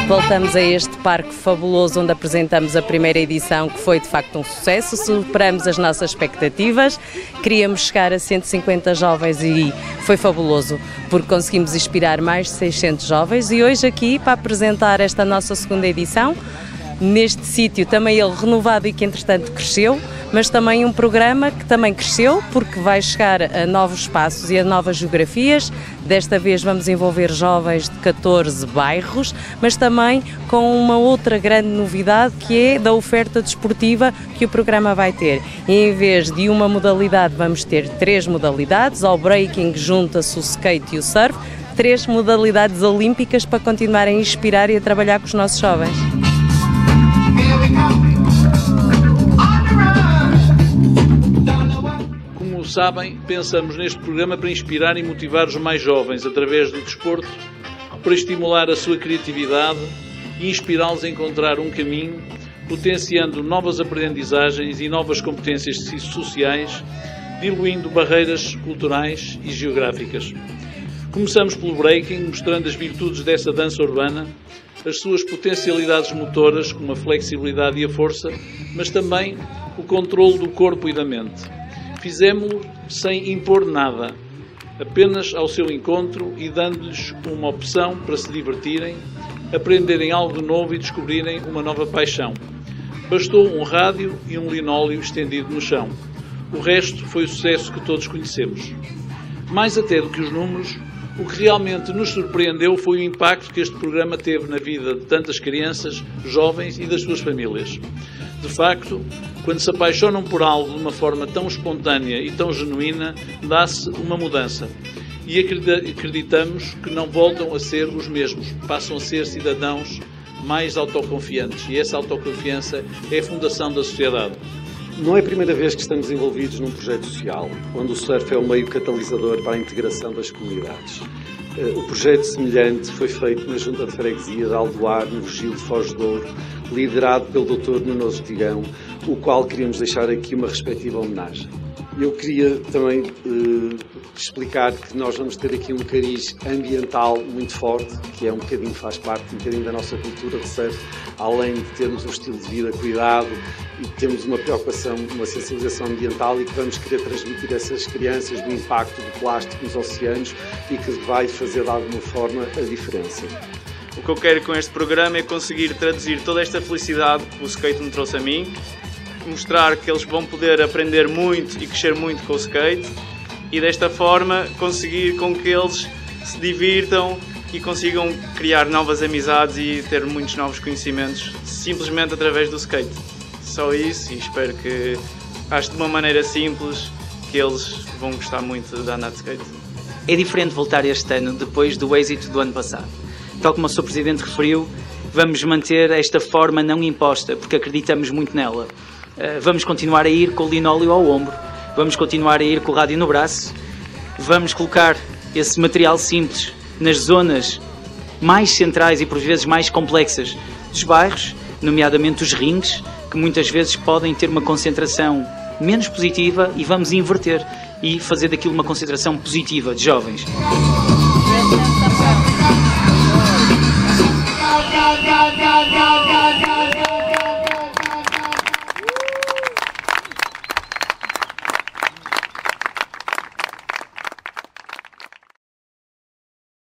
Voltamos a este parque fabuloso onde apresentamos a primeira edição, que foi de facto um sucesso, superamos as nossas expectativas, queríamos chegar a 150 jovens e foi fabuloso, porque conseguimos inspirar mais de 600 jovens e hoje aqui para apresentar esta nossa segunda edição, neste sítio também ele renovado e que entretanto cresceu, mas também um programa que também cresceu porque vai chegar a novos espaços e a novas geografias. Desta vez vamos envolver jovens de 14 bairros, mas também com uma outra grande novidade que é da oferta desportiva que o programa vai ter. E em vez de uma modalidade vamos ter 3 modalidades, ao breaking junta-se o skate e o surf, 3 modalidades olímpicas para continuar a inspirar e a trabalhar com os nossos jovens. Como sabem, pensamos neste programa para inspirar e motivar os mais jovens através do desporto, para estimular a sua criatividade e inspirá-los a encontrar um caminho, potenciando novas aprendizagens e novas competências sociais, diluindo barreiras culturais e geográficas. Começamos pelo breaking, mostrando as virtudes dessa dança urbana, as suas potencialidades motoras, como a flexibilidade e a força, mas também o controle do corpo e da mente. Fizemo-lo sem impor nada, apenas ao seu encontro e dando-lhes uma opção para se divertirem, aprenderem algo novo e descobrirem uma nova paixão. Bastou um rádio e um linóleo estendido no chão. O resto foi o sucesso que todos conhecemos. Mais até do que os números, o que realmente nos surpreendeu foi o impacto que este programa teve na vida de tantas crianças, jovens e das suas famílias. De facto, quando se apaixonam por algo de uma forma tão espontânea e tão genuína, dá-se uma mudança. E acreditamos que não voltam a ser os mesmos, passam a ser cidadãos mais autoconfiantes. E essa autoconfiança é a fundação da sociedade. Não é a primeira vez que estamos envolvidos num projeto social, onde o surf é o meio catalisador para a integração das comunidades. O projeto semelhante foi feito na Junta de Freguesia de Aldoar, no Vigil de Foz de Ouro, liderado pelo Dr. Nuno Ortigão, o qual queríamos deixar aqui uma respectiva homenagem. Eu queria também explicar que nós vamos ter aqui um cariz ambiental muito forte, que é faz parte um bocadinho da nossa cultura de surf, além de termos um estilo de vida cuidado e temos uma preocupação, uma sensibilização ambiental e que vamos querer transmitir a essas crianças do impacto do plástico nos oceanos e que vai fazer de alguma forma a diferença. O que eu quero com este programa é conseguir traduzir toda esta felicidade que o skate me trouxe a mim, mostrar que eles vão poder aprender muito e crescer muito com o skate e desta forma conseguir com que eles se divirtam e consigam criar novas amizades e ter muitos novos conhecimentos simplesmente através do skate. Só isso, e espero que, acho de uma maneira simples, que eles vão gostar muito de andar de skate. É diferente voltar este ano depois do êxito do ano passado. Tal como o Sr. Presidente referiu, vamos manter esta forma não imposta, porque acreditamos muito nela. Vamos continuar a ir com o linóleo ao ombro, vamos continuar a ir com o rádio no braço, vamos colocar esse material simples nas zonas mais centrais e por vezes mais complexas dos bairros, nomeadamente os ringues, que muitas vezes podem ter uma concentração menos positiva e vamos inverter e fazer daquilo uma concentração positiva de jovens.